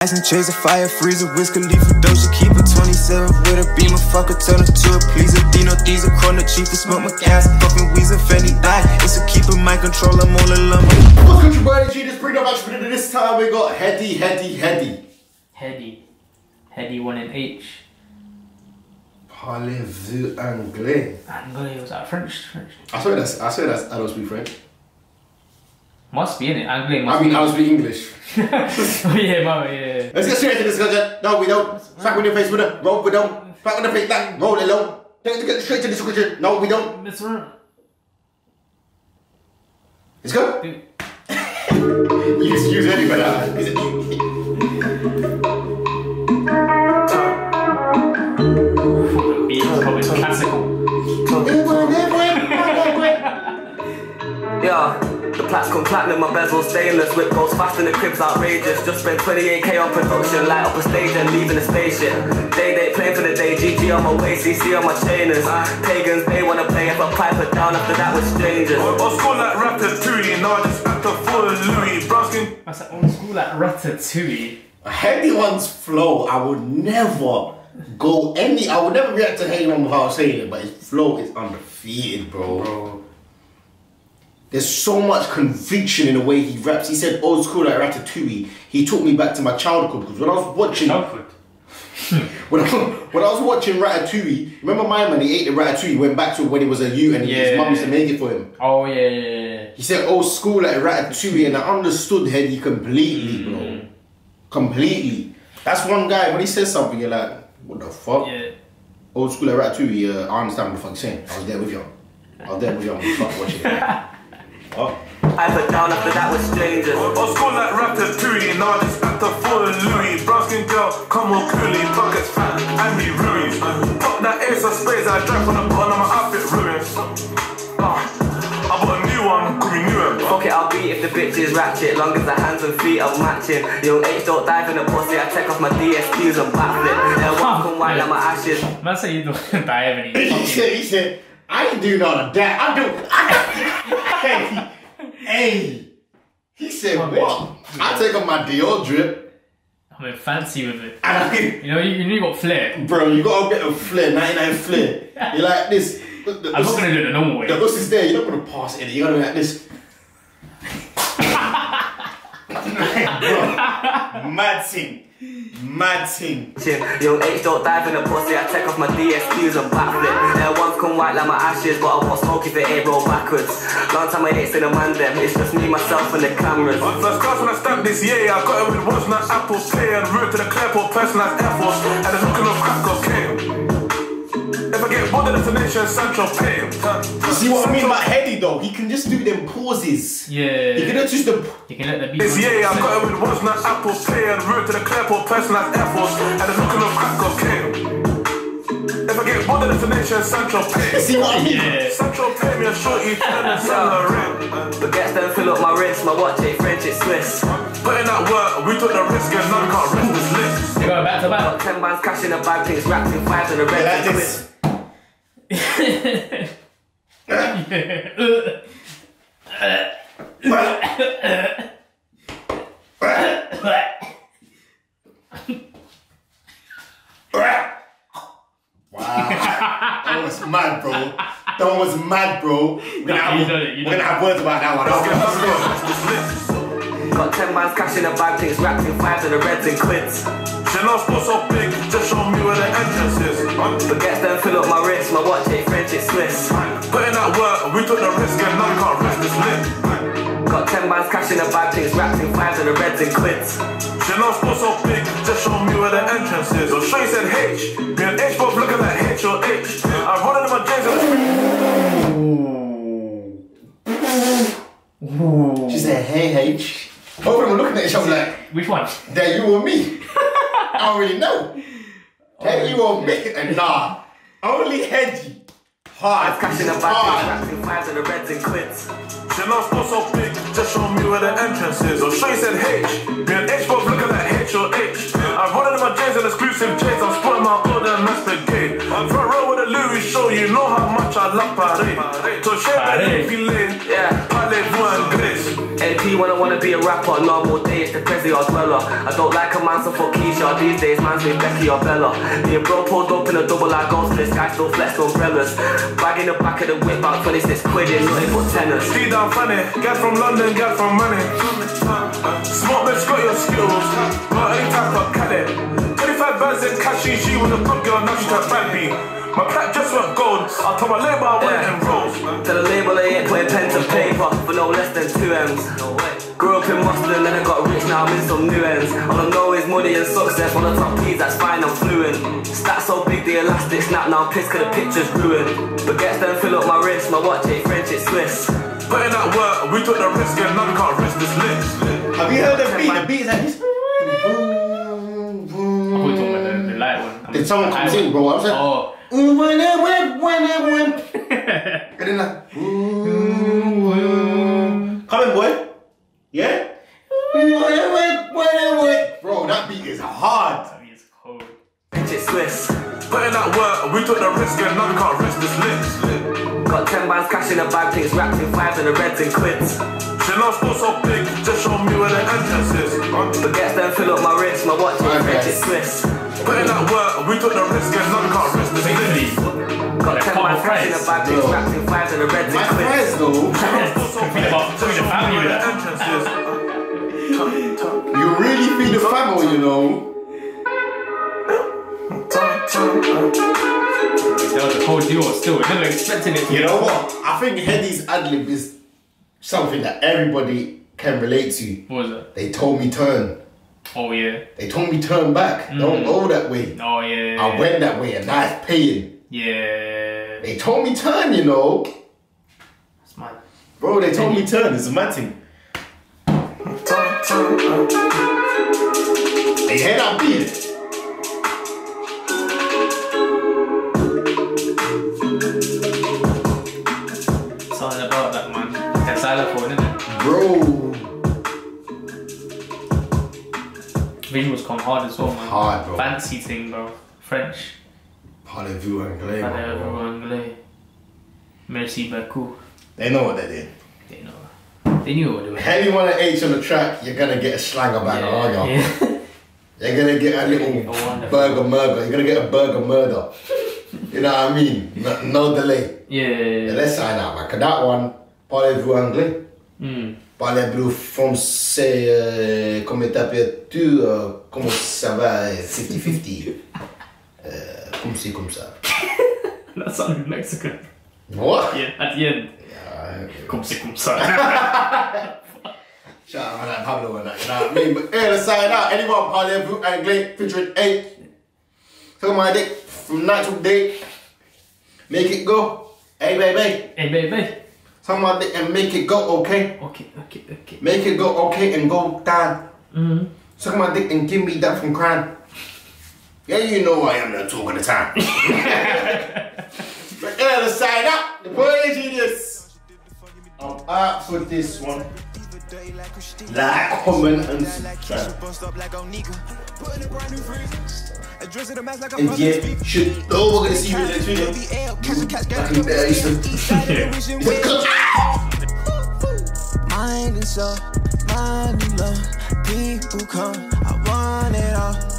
And chase a fire, freezer, whisker, leaf a doja, keep a 27 with a beamer, fucker, turn her to a pleaser. Dino D's a corner, cheap to smoke my gas, fucking Weezer, Fendi die. It's a keeper, my control, I'm all alone. What's good, your boy G? This bring up actually this time we got Headie. Headie won in Aitch. Parlez-Vous Anglais. Anglais, was that French? I swear that's I don't speak French. Must be, innit? Anglais must I mean, be. I don't speak English. Oh, yeah, mama, yeah. Let's get straight into this discussion. No, we don't. Smack on your face with a roll, we don't. Smack on the face back, roll it low. Let's get straight to the discussion. No, we don't. That's right. Let's go. You just use anybody. The beat is probably classical. Yeah, the platinum platinum, my bezel stainless. Whip goes fast and the crib's outrageous. Just spent 28k on production, light up a stage and leaving the spaceship. Day playing for the day, GG on my waist, CC on my chainers. Pagans, they wanna play if I pipe it down, after that with strangers. Old school like Ratatouille, now I just act a full Louis. Browskin. That's like old school like Ratatouille. Headie one's flow, I would never I would never react to Headie one without saying it, but his flow is undefeated, bro. There's so much conviction in the way he raps. He said old school like Ratatouille. He took me back to my childhood because when I was watching when I was watching Ratatouille, remember my man, he ate the Ratatouille, went back to when he was a youth and his mum used to make it for him. Oh yeah. He said old school like Ratatouille and I understood Headie completely, bro. Completely. That's one guy, when he says something, you're like, what the fuck? Yeah. Old school like Ratatouille, I understand what the fuck you're saying. I was there with you. On the fuck watching it. Oh. I put down after that with strangers. Old school like Ratatouille, now I just act a full Louis. Browskin girl, come on coolly, pockets fat and me ruins. Pop that ace of sprays, I drank on the bottom of my outfit ruins. I bought a new one, call me new one. Fuck it, I'll beat if the bitch is ratchet, long as the hands and feet are matching. Young H don't dive in the pussy, I take off my DSQs and backflip. And walk and white like my ashes. Man say you don't dive in it. He said, I ain't do none of that. Hey. He said, what? I take off my Dior drip. I'm in fancy with it. And you know you got flair. Bro, you gotta get a flair, 99 flair. You're like this. I'm not gonna do it the normal way. The bus is there, you're not gonna pass it, you're gonna be like this. Bro, mad thing. Young H don't dive in the pussy, I take off my DSQs and backflip. Their ones come white like my ashes, but I won't smoke if it ain't roll backwards. Long time I ain't seen a man them, it's just me, myself and the cameras. On first class when I stamped this year, I got it with what's not Apple Pay and route to the Clayport personalised Air Force and the looking of crack cocaine. If I get bored of the destination, Central Pay. See what I mean about Headie though? He can just do them pauses. Yeah. He can just do You can let the beat. This year, I got it with what's not Apple Pay and route to the Clayport personalised Air Force and the looking of crack cocaine. If I get bored of the destination, Central Pay. See what I mean? Yeah. Central Pay me a shorty, turn and sell a ring. Baguettes don't fill up my wrist, my watch ain't French, it's Swiss. Putting that work, we took the risk and now we can't rest this list. You go back to back. Got 10 bands cash in the bag, things wrapped in 5 and the red Like and this. Wow, that was mad, bro. That was mad, bro. We're gonna have words about that one. Got 10 bands cash in the bag, things wrapped in 5 and the reds and quids. Chanel sports so big, just show me where the entrance is. Baguettes don't fill up my wrist, my watch ain't French, it's Swiss. Putting that work, we took the risk and now we can't rest this lit. Got 10 bands cash in the bag, things wrapped in 5 and the reds and quids. Chanel sports so big, just show me where the entrance is. So Shay said H, me and H both looking like H or H. I'm running in my jeans and She said, hey, H. Both of them looking at each other like, Which one? that you or me? I don't really know. That you or me? And nah, only Headie. Hard. Cash in the bag, wrapped in 5 and the reds and quids. Chanel sports so big, just show me where the entrance is. So Shay said H, me and H both looking like H or H. I'm running in my jeans and exclusive J's, I'm sporting my order and mass brigade. I'm front row with a Louis show, you know how much I love Parlez. So Shay, if you lane, Yeah. Parlez-Vous Anglais. AP wanna be a rapper, normal day, it's the Prezi or dweller. I don't like a man, so fuck Keisha. These days, man's with Becky or Bella. Me and bro pulled up in a double I goes to this guy, still flex umbrellas. Bag in the back of the whip, about 26 quid in, nothing but tenors. See down funny, get from London, get from money. Smart bitch got your skills, but any type of Cali. 25 bands in cash, she was a good girl, now she can't bag me. My plat just went gold, I told my label I went in rolls. Tell the label I ain't putting pen to paper for no less than 2 M's. Grew up in Boston and then I got rich, now I'm in some new ends. All I know is money and success, on the top P's, that's fine, I'm fluent. Stats so big, the elastic snap, now I'm pissed cause the picture's ruined. Baguettes then fill up my wrist, my watch ain't French, it's Swiss. Put in that work, we took the risk and now we can't risk this list. Have you heard the beat? The beat is like this. The light one. Did someone come in, bro? I was like, oh. And then like, come in, boy. Yeah? Bro, that beat is hard. That beat is cold. It's Swiss. Put in that work, we took the risk and now we can't risk this list. Got 10 bands cash in a bag, things wrapped in 5s and the reds in quids. Chanel's still so big, just show me where the entrance is. Baguettes then fill up my wrist, my watch ain't French, it's Swiss. Put in that work, we took the risk and now we can't risk this list. Got 10 bands cash in a bag, things wrapped in 5s and the reds in My quids. friends, though. You really feed the family, you know. That was a cold duo still. I never expected it to You know what? I think Headie's ad-lib is something that everybody can relate to. What was it? They told me turn. Oh yeah. They told me turn back. Don't go that way. Oh yeah. I went that way and now it's paying. Yeah. They told me turn, you know. It's mad. Bro, they told me turn. It's a mad thing. Hey, hear that beat? Something about that, man. That xylophone, isn't it? Bro. Visuals come hard as well, man. Hard, bro. Fancy thing, bro. French. Parlez-Vous, Anglais, Parlez-Vous, bro. Anglais. Merci beaucoup. They know what they did. They know. They knew what they were doing. Anyone at Aitch on the track, you're gonna get a slanger back, aren't you? Yeah. You're gonna get a little burger murder. You're gonna get a burger murder. You know what I mean? No delay. Yeah. Let's sign out, man. Cause that one, Parlez-Vous Anglais. Parlez-Vous français, comment t'appelles-tu? Comment ça va? 50-50. Comme c'est comme ça. That sounded Mexican. What? Yeah, at the end. Yeah. Comme c'est comme ça. Shout out to that Pablo and that, you know what I mean? But yeah, let's sign out. Anyone Parlez-Vous Anglais featuring Aitch. Tell my dick from night to day. Make it go. Hey, baby. Hey, baby. Tell my dick and make it go, okay? Okay. Make it go, okay, and go down. Suck my dick and give me that from crying. Yeah, you know I am the talk of the time. But yeah, let's sign out. The boy is genius. I'm out for this one. Like, comment, and subscribe. And yeah, shit. Oh, we're gonna see you in the next video. Fucking better, Mind and soul, mind and love. People come, I want it all.